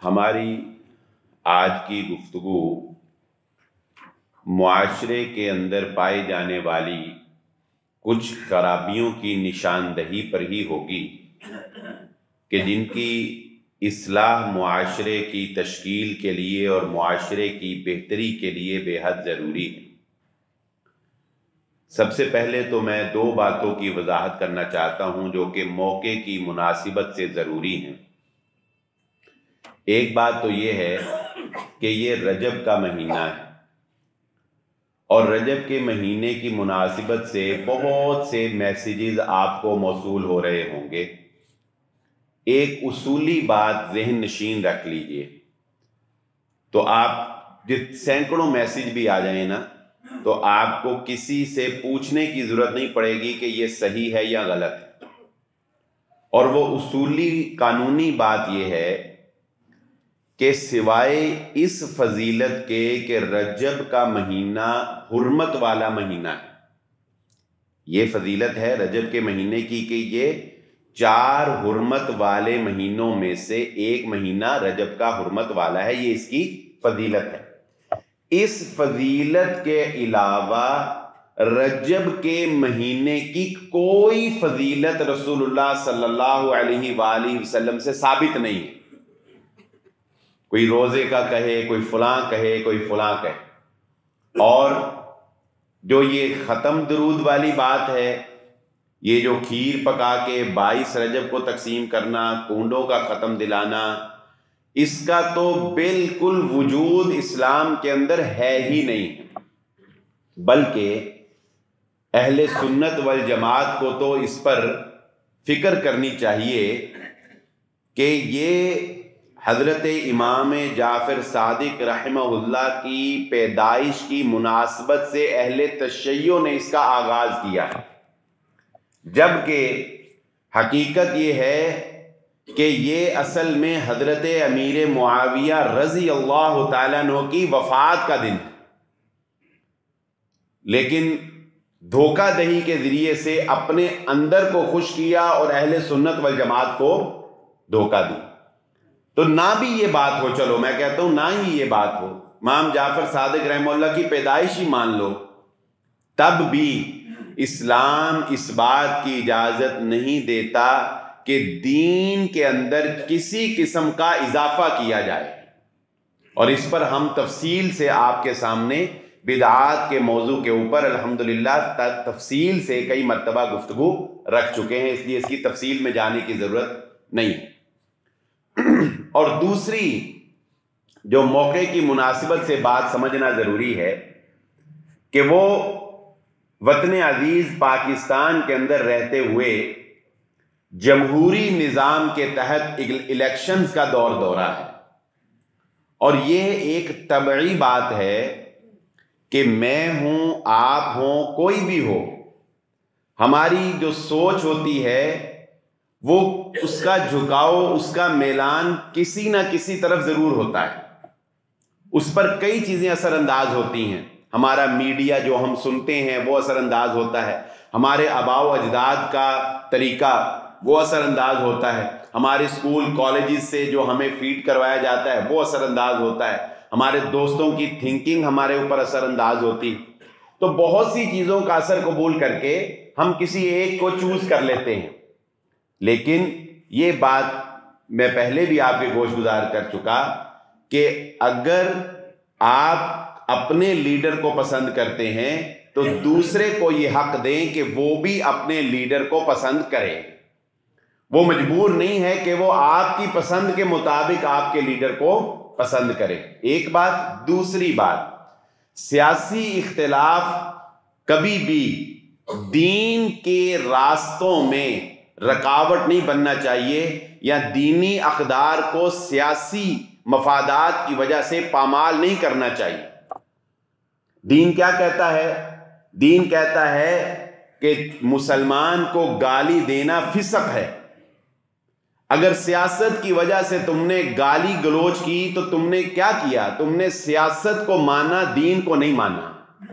ہماری آج کی گفتگو معاشرے کے اندر پائی جانے والی کچھ خرابیوں کی نشاندہی پر ہی ہوگی کہ جن کی اصلاح معاشرے کی تشکیل کے لیے اور معاشرے کی بہتری کے لیے بے حد ضروری ہے۔ سب سے پہلے تو میں دو باتوں کی وضاحت کرنا چاہتا ہوں جو کہ موقع کی مناسبت سے ضروری ہیں۔ ایک بات تو یہ ہے کہ یہ رجب کا مہینہ ہے اور رجب کے مہینے کی مناسبت سے بہت سے میسیجز آپ کو موصول ہو رہے ہوں گے۔ ایک اصولی بات ذہن نشین رکھ لیجئے، تو آپ سینکڑوں میسیج بھی آ جائیں نا تو آپ کو کسی سے پوچھنے کی ضرورت نہیں پڑے گی کہ یہ صحیح ہے یا غلط ہے۔ اور وہ اصولی قانونی بات یہ ہے کہ سوائے اس فضیلت کے کہ رجب کا مہینہ حرمت والا مہینہ ہے، یہ فضیلت ہے رجب کے مہینے کی کہ یہ 4 حرمت والے مہینوں میں سے ایک مہینہ رجب کا حرمت والا ہے، یہ اس کی فضیلت ہے۔ اس فضیلت کے علاوہ رجب کے مہینے کی کوئی فضیلت رسول اللہ صلی اللہ علیہ وآلہ وسلم سے ثابت نہیں ہے۔ کوئی روزے کا کہے، کوئی فلاں کہے، کوئی فلاں کہے۔ اور جو یہ ختم درود والی بات ہے، یہ جو کھیر پکا کے 22 رجب کو تقسیم کرنا، کونڈوں کا ختم دلانا، اس کا تو بالکل وجود اسلام کے اندر ہے ہی نہیں، بلکہ اہل سنت والجماعت کو تو اس پر فکر کرنی چاہیے کہ یہ حضرت امام جعفر صادق رحمہ اللہ کی پیدائش کی مناسبت سے اہل تشیع نے اس کا آغاز کیا ہے، جبکہ حقیقت یہ ہے کہ یہ اصل میں حضرت امیر معاویہ رضی اللہ تعالیٰ عنہ کی وفات کا دن ہے، لیکن دھوکہ دہی کے ذریعے سے اپنے اندر کو خوش کیا اور اہل سنت والجماعت کو دھوکہ دی۔ تو نہ بھی یہ بات ہو، چلو میں کہتا ہوں نہ ہی یہ بات ہو، امام جعفر صادق رحمہ اللہ کی پیدائش ہی مان لو، تب بھی اسلام اس بات کی اجازت نہیں دیتا کہ دین کے اندر کسی قسم کا اضافہ کیا جائے۔ اور اس پر ہم تفصیل سے آپ کے سامنے بدعات کے موضوع کے اوپر الحمدللہ تفصیل سے کئی مرتبہ گفتگو رکھ چکے ہیں، اس لیے اس کی تفصیل میں جانے کی ضرورت نہیں ہے۔ اور دوسری جو موقع کی مناسبت سے بات سمجھنا ضروری ہے کہ وہ وطن عزیز پاکستان کے اندر رہتے ہوئے جمہوری نظام کے تحت الیکشنز کا دورہ ہے، اور یہ ایک طبعی بات ہے کہ میں ہوں، آپ ہوں، کوئی بھی ہو، ہماری جو سوچ ہوتی ہے وہ اس کا جھکاؤ، اس کا میلان کسی نہ کسی طرف ضرور ہوتا ہے، اس پر کئی چیزیں اثر انداز ہوتی ہیں۔ ہمارا میڈیا جو ہم سنتے ہیں وہ اثر انداز ہوتا ہے، ہمارے آباء و اجداد کا طریقہ وہ اثر انداز ہوتا ہے، ہمارے اسکول کالجز سے جو ہمیں فیڈ کروایا جاتا ہے وہ اثر انداز ہوتا ہے، ہمارے دوستوں کی تھنکنگ ہمارے اوپر اثر انداز ہوتی ہے۔ تو بہت سی چیزوں کا اثر قبول کر کے ہم کسی ایک کو چوز کر لیتے ہیں، لیکن یہ بات میں پہلے بھی آپ کے گوش گزار کر چکا کہ اگر آپ اپنے لیڈر کو پسند کرتے ہیں تو دوسرے کو یہ حق دیں کہ وہ بھی اپنے لیڈر کو پسند کرے۔ وہ مجبور نہیں ہے کہ وہ آپ کی پسند کے مطابق آپ کے لیڈر کو پسند کرے، ایک بات۔ دوسری بات، سیاسی اختلاف کبھی بھی دین کے راستوں میں رکاوٹ نہیں بننا چاہیے، یا دینی اقدار کو سیاسی مفادات کی وجہ سے پامال نہیں کرنا چاہیے۔ دین کیا کہتا ہے؟ دین کہتا ہے کہ مسلمان کو گالی دینا فسق ہے۔ اگر سیاست کی وجہ سے تم نے گالی گلوچ کی تو تم نے کیا کیا؟ تم نے سیاست کو مانا، دین کو نہیں مانا۔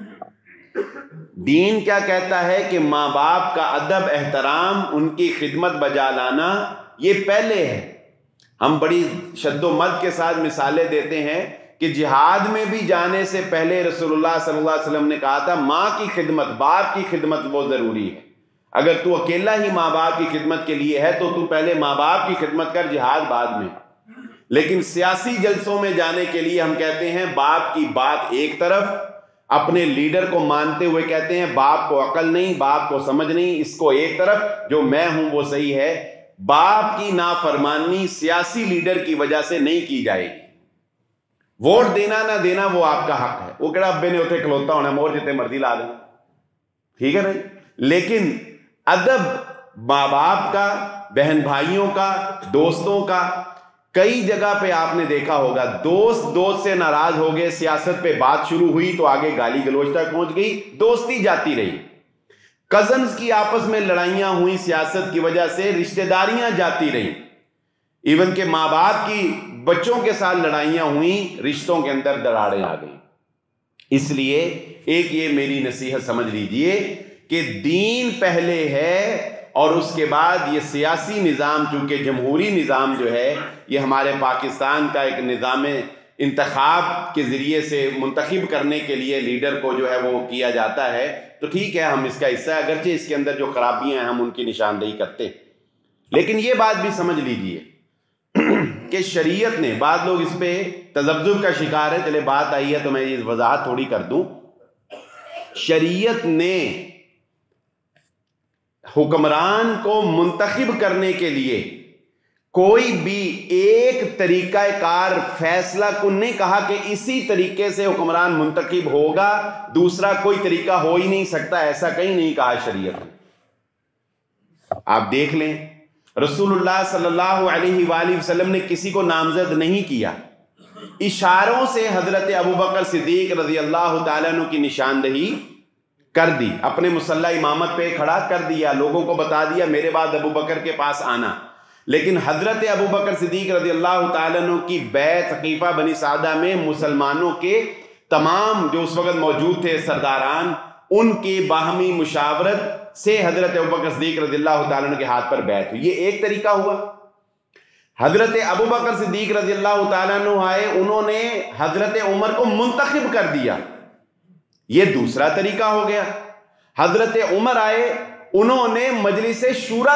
دین کیا کہتا ہے کہ ماں باپ کا ادب، احترام، ان کی خدمت بجا لانا یہ پہلے ہے۔ ہم بڑی شد و مد کے ساتھ مثالیں دیتے ہیں کہ جہاد میں بھی جانے سے پہلے رسول اللہ صلی اللہ علیہ وسلم نے کہا تھا ماں کی خدمت، باپ کی خدمت وہ ضروری ہے. اگر تو اکیلا ہی ماں باپ کی خدمت کے لیے ہے تو تو پہلے ماں باپ کی خدمت کر، جہاد بعد میں. لیکن سیاسی جلسوں میں جانے کے لیے ہم کہتے ہیں باپ کی بات ایک طرف، اپنے لیڈر کو مانتے ہوئے کہتے ہیں باپ کو عقل نہیں، باپ کو سمجھ نہیں، اس کو ایک طرف، جو میں ہوں وہ صحیح ہے. باپ کی نافرمانی سیاسی لیڈر کی وجہ سے نہیں کی جائے گی. ووٹ دینا نہ دینا وہ آپ کا حق ہے، وہ کہڑا ابے نے اتنے کھلوتا ہونا مور جتنے مرضی لا دینا، ٹھیک ہے نا. لیکن ادب ماں باپ کا، بہن بھائیوں کا، دوستوں کا. کئی جگہ پہ آپ نے دیکھا ہوگا دوست سے ناراض ہو گئے، سیاست پہ بات شروع ہوئی تو آگے گالی گلوچ تک پہنچ گئی، دوستی جاتی رہی. کزنز کی آپس میں لڑائیاں ہوئی سیاست کی وجہ سے، رشتہ داریاں جاتی رہی. ایون کہ ماں باپ کی بچوں کے ساتھ لڑائیاں ہوئیں، رشتوں کے اندر دراڑیں آ گئیں. اس لیے ایک یہ میری نصیحت سمجھ لیجئے کہ دین پہلے ہے اور اس کے بعد یہ سیاسی نظام، چونکہ جمہوری نظام جو ہے یہ ہمارے پاکستان کا ایک نظام انتخاب کے ذریعے سے منتخب کرنے کے لیے لیڈر کو جو ہے وہ کیا جاتا ہے، تو ٹھیک ہے ہم اس کا حصہ ہے، اگرچہ اس کے اندر جو خرابیاں ہیں ہم ان کی نشاندہی کرتے. لیکن یہ بات بھی سمجھ لیجئے کہ شریعت نے، بعض لوگ اس پہ تذبذب کا شکار ہے، چلے بات آئی ہے تو میں یہ وضاحت تھوڑی کر دوں. شریعت نے حکمران کو منتخب کرنے کے لیے کوئی بھی ایک طریقہ کار فیصلہ کن نہیں کہا کہ اسی طریقے سے حکمران منتخب ہوگا، دوسرا کوئی طریقہ ہو ہی نہیں سکتا، ایسا کہیں نہیں کہا شریعت نے. آپ دیکھ لیں رسول اللہ صلی اللہ علیہ وآلہ وسلم نے کسی کو نامزد نہیں کیا، اشاروں سے حضرت ابوبکر صدیق رضی اللہ تعالیٰ عنہ کی نشاندہی کر دی، اپنے مصلی امامت پہ کھڑا کر دیا، لوگوں کو بتا دیا میرے بعد ابوبکر کے پاس آنا. لیکن حضرت ابوبکر صدیق رضی اللہ تعالیٰ عنہ کی بیعت ثقیفہ بنی سعدہ میں مسلمانوں کے تمام جو اس وقت موجود تھے سرداران، ان کی باہمی مشاورت سے حضرت ابوبکر صدیق رضی اللہ تعالیٰ عنہ کے ہاتھ پر بیعت ہوئی. یہ ایک طریقہ ہوا. حضرت ابوبکر صدیق رضی اللہ تعالیٰ عنہ آئے، انہوں نے حضرت عمر کو منتخب کر دیا، یہ دوسرا طریقہ ہو گیا. حضرت عمر آئے، انہوں نے مجلس شورا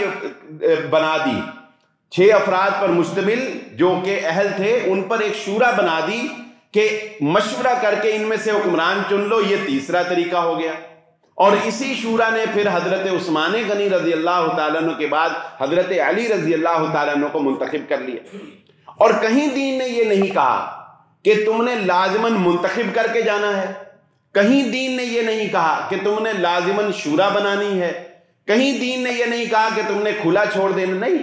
بنا دی، 6 افراد پر مشتمل جو کہ اہل تھے، ان پر ایک شورا بنا دی کہ مشورہ کر کے ان میں سے حکمران چن لو، یہ تیسرا طریقہ ہو گیا. اور اسی شورا نے پھر حضرت عثمان غنی رضی اللہ تعالیٰ عنہ کے بعد حضرت علی رضی اللہ تعالیٰ عنہ کو منتخب کر لیا. اور کہیں دین نے یہ نہیں کہا کہ تم نے لازماً منتخب کر کے جانا ہے، کہیں دین نے یہ نہیں کہا کہ تم نے لازماً شورا بنانی ہے، کہیں دین نے یہ نہیں کہا کہ تم نے کھلا چھوڑ دینا، نہیں.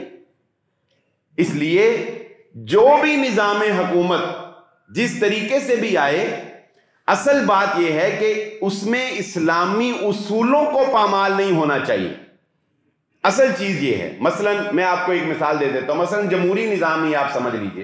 اس لیے جو بھی نظام حکومت جس طریقے سے بھی آئے، اصل بات یہ ہے کہ اس میں اسلامی اصولوں کو پامال نہیں ہونا چاہیے. اصل چیز یہ ہے. مثلا میں آپ کو ایک مثال دے دیتا ہوں، مثلا جمہوری نظام ہی آپ سمجھ لیجئے.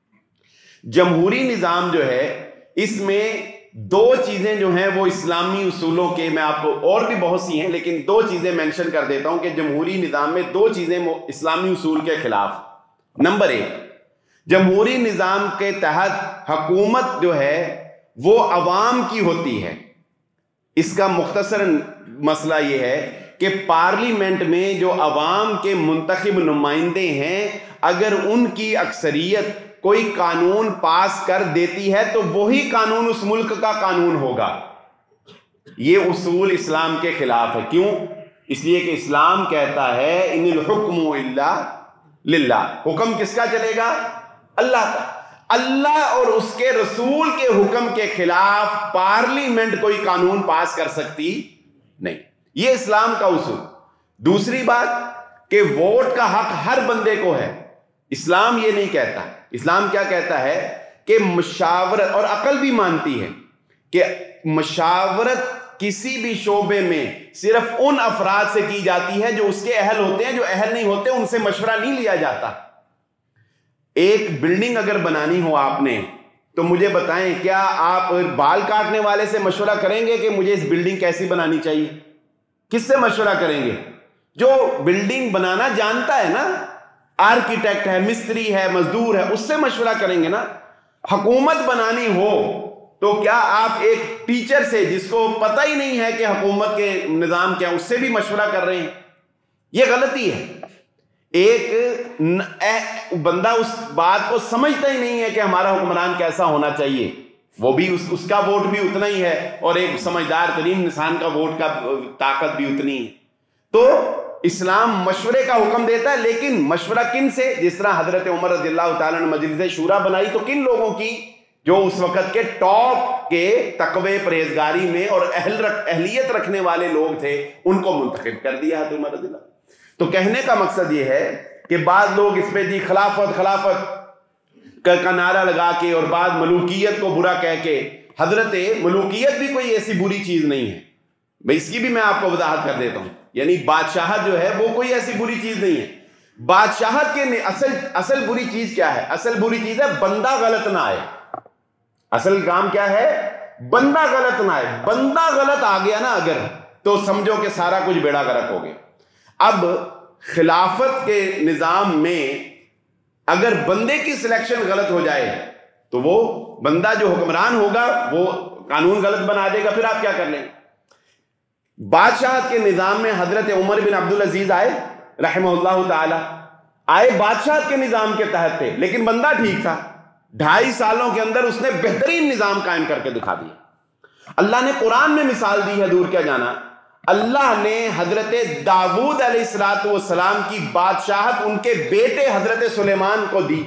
جمہوری نظام جو ہے اس میں 2 چیزیں جو ہیں وہ اسلامی اصولوں کے، میں آپ کو اور بھی بہت سی ہیں لیکن 2 چیزیں مینشن کر دیتا ہوں کہ جمہوری نظام میں 2 چیزیں اسلامی اصول کے خلاف. نمبر 1، جمہوری نظام کے تحت حکومت جو ہے وہ عوام کی ہوتی ہے. اس کا مختصر مسئلہ یہ ہے کہ پارلیمنٹ میں جو عوام کے منتخب نمائندے ہیں، اگر ان کی اکثریت کوئی قانون پاس کر دیتی ہے تو وہی قانون اس ملک کا قانون ہوگا. یہ اصول اسلام کے خلاف ہے. کیوں؟ اس لیے کہ اسلام کہتا ہے ان الحکم الا للہ، حکم کس کا چلے گا؟ اللہ کا. اللہ اور اس کے رسول کے حکم کے خلاف پارلیمنٹ کوئی قانون پاس کر سکتی نہیں. یہ اسلام کا اصول. دوسری بات کہ ووٹ کا حق ہر بندے کو ہے. اسلام یہ نہیں کہتا. اسلام کیا کہتا ہے کہ مشاورت، اور عقل بھی مانتی ہے کہ مشاورت کسی بھی شعبے میں صرف ان افراد سے کی جاتی ہے جو اس کے اہل ہوتے ہیں، جو اہل نہیں ہوتے ان سے مشورہ نہیں لیا جاتا. ایک بلڈنگ اگر بنانی ہو آپ نے تو مجھے بتائیں، کیا آپ بال کاٹنے والے سے مشورہ کریں گے کہ مجھے اس بلڈنگ کیسی بنانی چاہیے؟ کس سے مشورہ کریں گے؟ جو بلڈنگ بنانا جانتا ہے نا. آرکیٹیکٹ ہے، مستری ہے، مزدور ہے، اس سے مشورہ کریں گے نا۔ حکومت بنانی ہو تو کیا آپ ایک ٹیچر سے جس کو پتہ ہی نہیں ہے کہ حکومت کے نظام کیا، اس سے بھی مشورہ کر رہے ہیں؟ یہ غلطی ہے۔ ایک بندہ اس بات کو سمجھتا ہی نہیں ہے کہ ہمارا حکمران کیسا ہونا چاہیے، وہ بھی اس کا ووٹ بھی اتنا ہی ہے، اور ایک سمجھدار ترین انسان کا ووٹ کا طاقت بھی اتنی ہے۔ تو اسلام مشورے کا حکم دیتا ہے، لیکن مشورہ کن سے؟ جس طرح حضرت عمر رضی اللہ تعالیٰ نے مجلس شورا بنائی تو کن لوگوں کی؟ جو اس وقت کے ٹاپ کے تقوی پرہیزگاری میں اور اہلیت رکھنے والے لوگ تھے، ان کو منتخب کر دیا حضرت عمر رضی اللہ۔ تو کہنے کا مقصد یہ ہے کہ بعض لوگ اس پہ جی خلافت کا نعرہ لگا کے، اور بعض ملوکیت کو برا کہہ کے، حضرت ملوکیت بھی کوئی ایسی بری چیز نہیں ہے بھئی، اس کی بھی میں آپ کو وضاحت کر دیتا ہوں۔ یعنی بادشاہت جو ہے وہ کوئی ایسی بری چیز نہیں ہے۔ بادشاہت کے اصل بری چیز کیا ہے؟ اصل بری چیز ہے بندہ غلط نہ آئے۔ اصل کام کیا ہے؟ بندہ غلط نہ آئے۔ بندہ غلط آ گیا نا اگر، تو سمجھو کہ سارا کچھ بیڑا غرق ہو گیا۔ اب خلافت کے نظام میں اگر بندے کی سلیکشن غلط ہو جائے تو وہ بندہ جو حکمران ہوگا وہ قانون غلط بنا دے گا، پھر آپ کیا کر لیں؟ بادشاہت کے نظام میں حضرت عمر بن عبدالعزیز آئے رحمہ اللہ تعالی، آئے بادشاہت کے نظام کے تحت تھے، لیکن بندہ ٹھیک تھا۔ 2.5 سالوں کے اندر اس نے بہترین نظام قائم کر کے دکھا دیا۔ اللہ نے قرآن میں مثال دی ہے، دور کیا جانا، اللہ نے حضرت داؤد علیہ السلام کی بادشاہت ان کے بیٹے حضرت سلیمان کو دی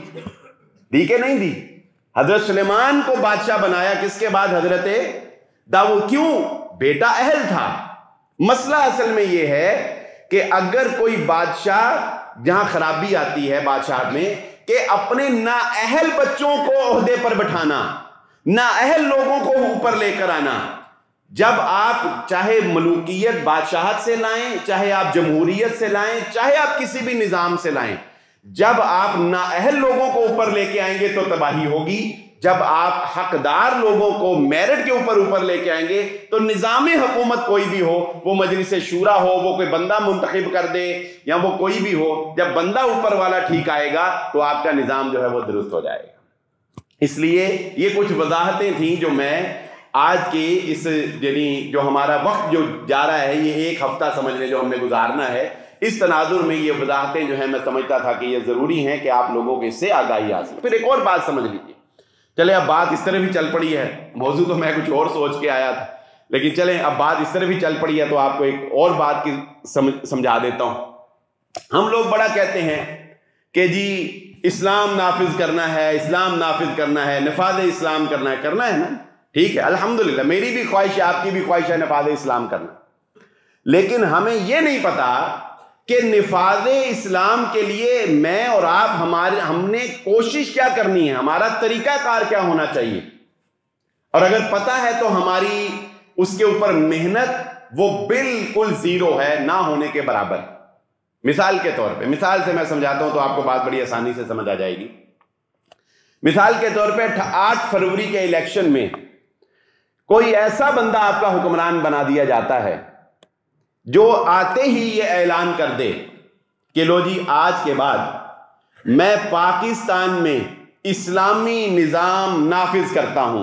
کہ نہیں دی؟ حضرت سلیمان کو بادشاہ بنایا کس کے بعد؟ حضرت داؤد۔ کیوں؟ بیٹا اہل تھا۔ مسئلہ اصل میں یہ ہے کہ اگر کوئی بادشاہ، جہاں خرابی آتی ہے بادشاہت میں، کہ اپنے نااہل بچوں کو عہدے پر بٹھانا، نااہل لوگوں کو اوپر لے کر آنا۔ جب آپ چاہے ملوکیت بادشاہت سے لائیں، چاہے آپ جمہوریت سے لائیں، چاہے آپ کسی بھی نظام سے لائیں، جب آپ نااہل لوگوں کو اوپر لے کے آئیں گے تو تباہی ہوگی۔ جب آپ حقدار لوگوں کو میرٹ کے اوپر لے کے آئیں گے تو نظام حکومت کوئی بھی ہو، وہ مجلس شورا ہو، وہ کوئی بندہ منتخب کر دے یا وہ کوئی بھی ہو، جب بندہ اوپر والا ٹھیک آئے گا تو آپ کا نظام جو ہے وہ درست ہو جائے گا۔ اس لیے یہ کچھ وضاحتیں تھیں جو میں آج کی اس، یعنی جو ہمارا وقت جو جا رہا ہے، یہ 1 ہفتہ سمجھ لیں جو ہم نے گزارنا ہے، اس تناظر میں یہ وضاحتیں جو ہیں میں سمجھتا تھا کہ یہ ضروری ہیں کہ آپ لوگوں کو اس سے آگاہی حاصل۔ پھر ایک اور بات سمجھ لیجیے، چلے اب بات اس طرح بھی چل پڑی ہے، موضوع تو میں کچھ اور سوچ کے آیا تھا، لیکن چلیں اب بات اس طرح بھی چل پڑی ہے تو آپ کو ایک اور بات کی سمجھا دیتا ہوں۔ ہم لوگ بڑا کہتے ہیں کہ جی اسلام نافذ کرنا ہے، اسلام نافذ کرنا ہے، نفاذ اسلام کرنا ہے نا، ٹھیک ہے، الحمدللہ میری بھی خواہش ہے، آپ کی بھی خواہش ہے نفاذ اسلام کرنا، لیکن ہمیں یہ نہیں پتا کہ نفاذ اسلام کے لیے میں اور آپ ہم نے کوشش کیا کرنی ہے، ہمارا طریقہ کار کیا ہونا چاہیے، اور اگر پتا ہے تو ہماری اس کے اوپر محنت وہ بالکل زیرو ہے، نہ ہونے کے برابر۔ مثال کے طور پہ، مثال سے میں سمجھاتا ہوں تو آپ کو بات بڑی آسانی سے سمجھ آ جائے گی۔ مثال کے طور پہ 8 فروری کے الیکشن میں کوئی ایسا بندہ آپ کا حکمران بنا دیا جاتا ہے جو آتے ہی یہ اعلان کر دے کہ لو جی آج کے بعد میں پاکستان میں اسلامی نظام نافذ کرتا ہوں۔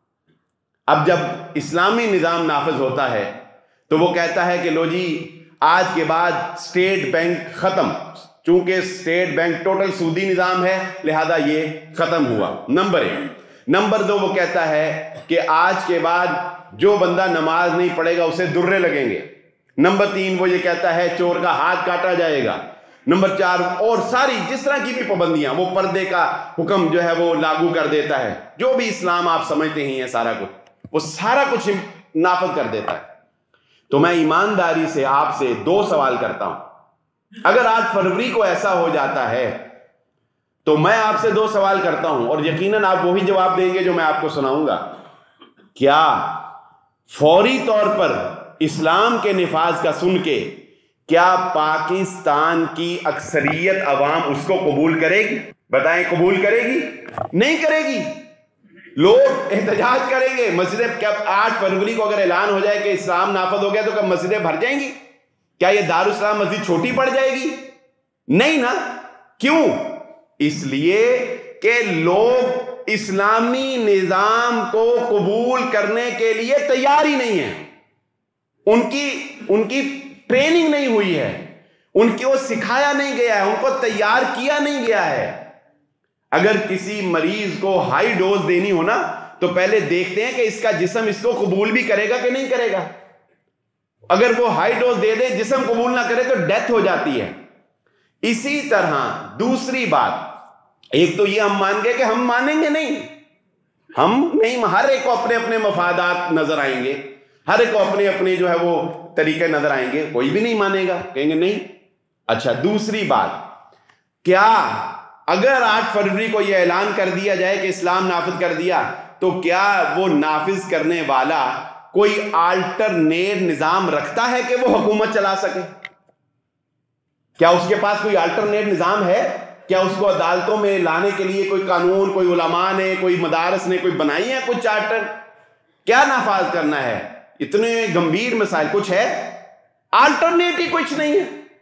اب جب اسلامی نظام نافذ ہوتا ہے تو وہ کہتا ہے کہ لو جی آج کے بعد اسٹیٹ بینک ختم، چونکہ اسٹیٹ بینک ٹوٹل سودی نظام ہے لہذا یہ ختم ہوا، نمبر 1۔ نمبر 2 وہ کہتا ہے کہ آج کے بعد جو بندہ نماز نہیں پڑھے گا اسے درے لگیں گے۔ نمبر 3 وہ یہ کہتا ہے چور کا ہاتھ کاٹا جائے گا۔ نمبر 4 اور ساری جس طرح کی بھی پابندیاں، وہ پردے کا حکم جو ہے وہ لاگو کر دیتا ہے، جو بھی اسلام آپ سمجھتے ہی ہیں سارا کچھ، وہ سارا کچھ نافذ کر دیتا ہے۔ تو میں ایمانداری سے آپ سے 2 سوال کرتا ہوں، اگر 8 فروری کو ایسا ہو جاتا ہے تو میں آپ سے 2 سوال کرتا ہوں، اور یقیناً آپ وہی جواب دیں گے جو میں آپ کو سناؤں گا۔ کیا فوری طور پر اسلام کے نفاذ کا سن کے کیا پاکستان کی اکثریت عوام اس کو قبول کرے گی؟ بتائیں، قبول کرے گی؟ نہیں کرے گی۔ لوگ احتجاج کریں گے، مسجدیں، کیا 8 فروری کو اگر اعلان ہو جائے کہ اسلام نافذ ہو گیا تو کیا مسجدیں بھر جائیں گی؟ کیا یہ دارالاسلام مسجد چھوٹی پڑ جائے گی؟ نہیں نا۔ کیوں؟ اس لیے کہ لوگ اسلامی نظام کو قبول کرنے کے لیے تیار ہی نہیں ہیں. ان کی ٹریننگ نہیں ہوئی ہے، ان کو سکھایا نہیں گیا ہے، ان کو تیار کیا نہیں گیا ہے. اگر کسی مریض کو ہائی ڈوز دینی ہو نا تو پہلے دیکھتے ہیں کہ اس کا جسم اس کو قبول بھی کرے گا کہ نہیں کرے گا. اگر وہ ہائی ڈوز دے دے، جسم قبول نہ کرے تو ڈیتھ ہو جاتی ہے. اسی طرح دوسری بات، ایک تو یہ ہم مان گئے کہ ہم مانیں گے نہیں، ہم نہیں، ہر ایک کو اپنے اپنے مفادات نظر آئیں گے، ہر ایک کو اپنے اپنے جو ہے وہ طریقے نظر آئیں گے، کوئی بھی نہیں مانے گا، کہیں گے نہیں. اچھا، دوسری بات، کیا اگر 8 فروری کو یہ اعلان کر دیا جائے کہ اسلام نافذ کر دیا تو کیا وہ نافذ کرنے والا کوئی آلٹرنیٹ نظام رکھتا ہے کہ وہ حکومت چلا سکے؟ کیا اس کے پاس کوئی آلٹرنیٹ نظام ہے؟ کیا اس کو عدالتوں میں لانے کے لیے کوئی قانون، کوئی علماء نے، کوئی مدارس نے کوئی بنائی ہے کچھ چارٹر؟ کیا نافذ کرنا ہے؟ اتنے گمبھیر مسائل کچھ ہے؟ آلٹرنیٹ ہی کچھ نہیں ہے.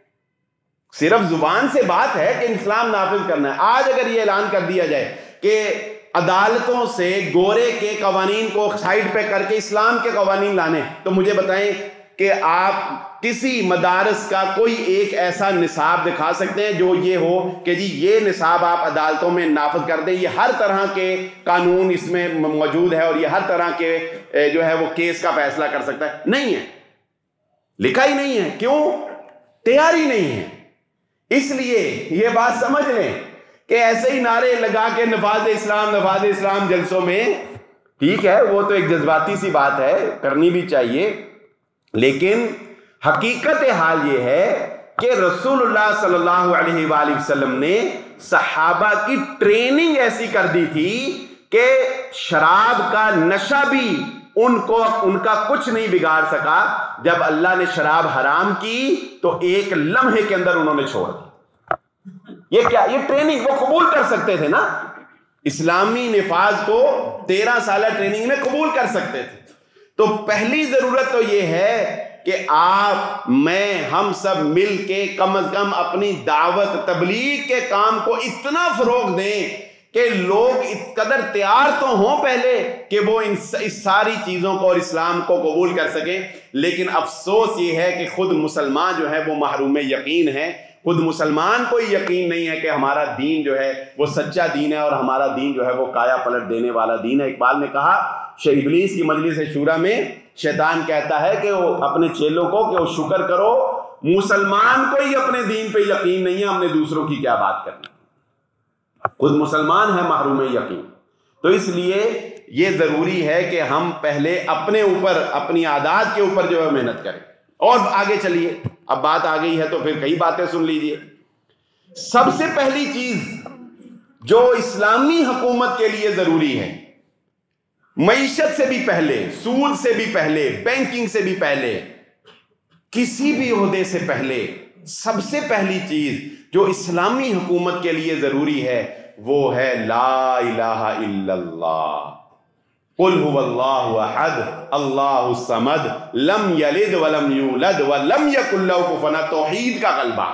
صرف زبان سے بات ہے کہ اسلام نافذ کرنا ہے. آج اگر یہ اعلان کر دیا جائے کہ عدالتوں سے گورے کے قوانین کو سائڈ پہ کر کے اسلام کے قوانین لانے، تو مجھے بتائیں کہ آپ کسی مدارس کا کوئی ایک ایسا نصاب دکھا سکتے ہیں جو یہ ہو کہ جی یہ نصاب آپ عدالتوں میں نافذ کر دیں، یہ ہر طرح کے قانون اس میں موجود ہے اور یہ ہر طرح کے جو ہے وہ کیس کا فیصلہ کر سکتا ہے؟ نہیں ہے، لکھا ہی نہیں ہے. کیوں؟ تیار ہی نہیں ہے. اس لیے یہ بات سمجھ لیں کہ ایسے ہی نعرے لگا کے نفاذ اسلام جلسوں میں، ٹھیک ہے وہ تو ایک جذباتی سی بات ہے، کرنی بھی چاہیے، لیکن حقیقت حال یہ ہے کہ رسول اللہ صلی اللہ علیہ وآلہ وسلم نے صحابہ کی ٹریننگ ایسی کر دی تھی کہ شراب کا نشہ بھی ان کا کچھ نہیں بگاڑ سکا. جب اللہ نے شراب حرام کی تو ایک لمحے کے اندر انہوں نے چھوڑ دی. یہ کیا؟ یہ ٹریننگ وہ قبول کر سکتے تھے نا، اسلامی نفاذ کو 13 سالہ ٹریننگ میں قبول کر سکتے تھے. تو پہلی ضرورت تو یہ ہے کہ آپ، میں، ہم سب مل کے کم از کم اپنی دعوت تبلیغ کے کام کو اتنا فروغ دیں کہ لوگ اس قدر تیار تو ہوں پہلے کہ وہ اس ساری چیزوں کو اور اسلام کو قبول کر سکیں. لیکن افسوس یہ ہے کہ خود مسلمان جو ہے وہ محروم یقین ہے. خود مسلمان کو یقین نہیں ہے کہ ہمارا دین جو ہے وہ سچا دین ہے اور ہمارا دین جو ہے وہ کایا پلٹ دینے والا دین ہے. اقبال نے کہا ابلیس کی مجلس شورا میں شیطان کہتا ہے کہ وہ اپنے چیلوں کو کہ وہ شکر کرو، مسلمان کو ہی اپنے دین پہ یقین نہیں ہے، ہم نے دوسروں کی کیا بات کرنی. خود مسلمان ہے محروم یقین. تو اس لیے یہ ضروری ہے کہ ہم پہلے اپنے اوپر، اپنی عادات کے اوپر جو ہے محنت کریں. اور آگے چلیے، اب بات آ گئی ہے تو پھر کئی باتیں سن لیجئے. سب سے پہلی چیز جو اسلامی حکومت کے لیے ضروری ہے، معیشت سے بھی پہلے، سود سے بھی پہلے، بینکنگ سے بھی پہلے، کسی بھی عہدے سے پہلے، سب سے پہلی چیز جو اسلامی حکومت کے لیے ضروری ہے وہ ہے لا الہ الا اللہ. قل هو اللہ احد اللہ الصمد لم یلد ولم یولد ولم یکن لہ کفوا احد. توحید کا غلبہ،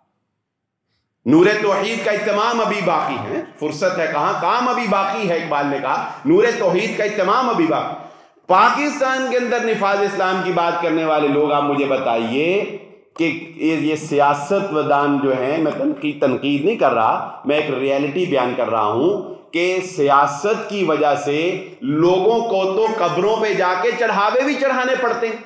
نور توحید کا اہتمام ابھی باقی ہے. فرصت ہے کہاں، کام ابھی باقی ہے. اقبال نے کہا نور توحید کا اہتمام ابھی باقی. پاکستان کے اندر نفاذ اسلام کی بات کرنے والے لوگ، آپ مجھے بتائیے کہ یہ سیاست ودان جو ہیں، میں تنقید نہیں کر رہا، میں ایک ریئلٹی بیان کر رہا ہوں کہ سیاست کی وجہ سے لوگوں کو تو قبروں پہ جا کے چڑھاوے بھی چڑھانے پڑتے ہیں.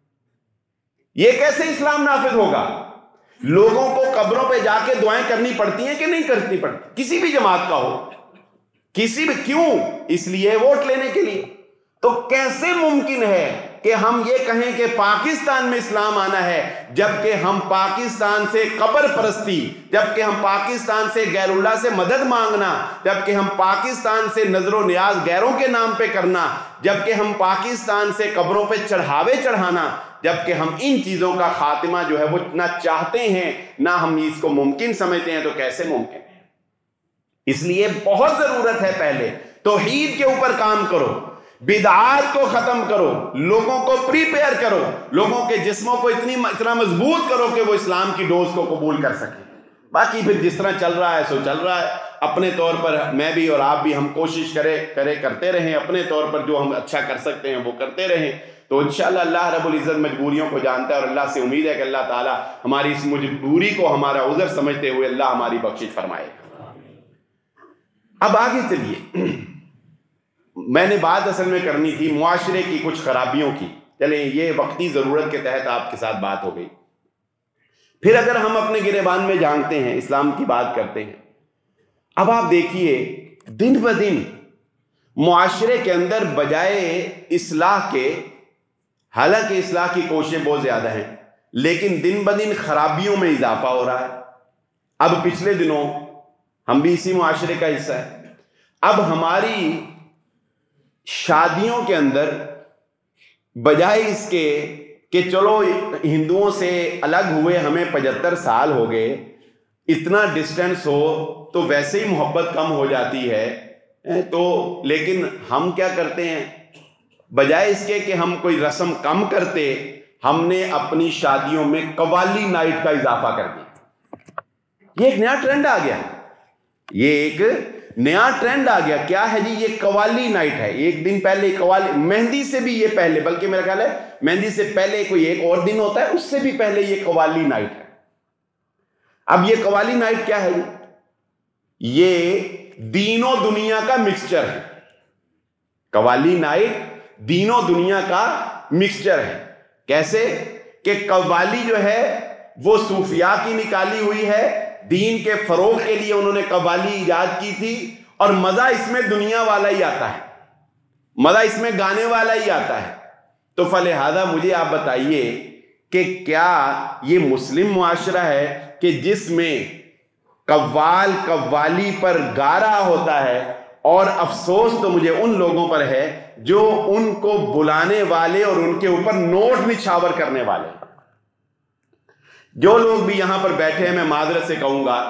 یہ کیسے اسلام نافذ ہوگا؟ لوگوں کو قبروں پہ جا کے دعائیں کرنی پڑتی ہیں کہ نہیں کرنی پڑتی؟ کسی بھی جماعت کا ہو، کسی بھی. کیوں؟ اس لیے ووٹ لینے کے لیے. تو کیسے ممکن ہے کہ ہم یہ کہیں کہ پاکستان میں اسلام آنا ہے جبکہ ہم پاکستان سے قبر پرستی، جبکہ ہم پاکستان سے غیر اللہ سے مدد مانگنا، جبکہ ہم پاکستان سے نظر و نیاز غیروں کے نام پہ کرنا، جبکہ ہم پاکستان سے قبروں پہ چڑھاوے چڑھانا، جبکہ ہم ان چیزوں کا خاتمہ جو ہے وہ نہ چاہتے ہیں نہ ہم اس کو ممکن سمجھتے ہیں، تو کیسے ممکن ہے؟ اس لیے بہت ضرورت ہے پہلے توحید کے اوپر کام کرو، بدعات کو ختم کرو، لوگوں کو پریپیئر کرو، لوگوں کے جسموں کو اتنا مضبوط کرو کہ وہ اسلام کی ڈوز کو قبول کر سکیں. باقی پھر جس طرح چل رہا ہے سو چل رہا ہے. اپنے طور پر میں بھی اور آپ بھی ہم کوشش کرتے رہیں, اپنے طور پر جو ہم اچھا کر سکتے ہیں وہ کرتے رہیں. تو انشاءاللہ اللہ رب العزت مجبوریوں کو جانتا ہے, اور اللہ سے امید ہے کہ اللہ تعالیٰ ہماری اس مجبوری کو ہمارا عذر سمجھتے ہوئے اللہ ہماری بخشش فرمائے. اب آگے چلیے, میں نے بات اصل میں کرنی تھی معاشرے کی کچھ خرابیوں کی. چلیں یہ وقتی ضرورت کے تحت آپ کے ساتھ بات ہو گئی. پھر اگر ہم اپنے گریبان میں جھانکتے ہیں, اسلام کی بات کرتے ہیں, اب آپ دیکھیے دن بدن معاشرے کے اندر بجائے اصلاح کے, حالانکہ اصلاح کی کوششیں بہت زیادہ ہیں, لیکن دن بدن خرابیوں میں اضافہ ہو رہا ہے. اب پچھلے دنوں ہم بھی اسی معاشرے کا حصہ ہے. اب ہماری شادیوں کے اندر بجائے اس کے کہ چلو ہندوؤں سے الگ ہوئے ہمیں 75 سال ہو گئے, اتنا ڈسٹینس ہو تو ویسے ہی محبت کم ہو جاتی ہے, تو لیکن ہم کیا کرتے ہیں, بجائے اس کے کہ ہم کوئی رسم کم کرتے, ہم نے اپنی شادیوں میں قوالی نائٹ کا اضافہ کر دیا. یہ ایک نیا ٹرینڈ آ گیا, یہ ایک نیا ٹرینڈ آ گیا. کیا ہے جی, یہ قوالی نائٹ ہے. ایک دن پہلے قوالی, مہندی سے بھی یہ پہلے, بلکہ میرا خیال ہے مہندی سے پہلے کوئی ایک اور دن ہوتا ہے, اس سے بھی پہلے یہ قوالی نائٹ ہے. اب یہ قوالی نائٹ کیا ہے, یہ دین و دنیا کا مکسچر ہے. قوالی نائٹ دین و دنیا کا مکسچر ہے. کیسے کہ قوالی جو ہے وہ صوفیاء کی نکالی ہوئی ہے, دین کے فروغ کے لیے انہوں نے قوالی ایجاد کی تھی, اور مزہ اس میں دنیا والا ہی آتا ہے, مزہ اس میں گانے والا ہی آتا ہے. تو فلہذا مجھے آپ بتائیے کہ کیا یہ مسلم معاشرہ ہے کہ جس میں قوالی پر گا رہا ہوتا ہے, اور افسوس تو مجھے ان لوگوں پر ہے جو ان کو بلانے والے اور ان کے اوپر نوٹ نچھاور کرنے والے. جو لوگ بھی یہاں پر بیٹھے ہیں, میں معذرت سے کہوں گا,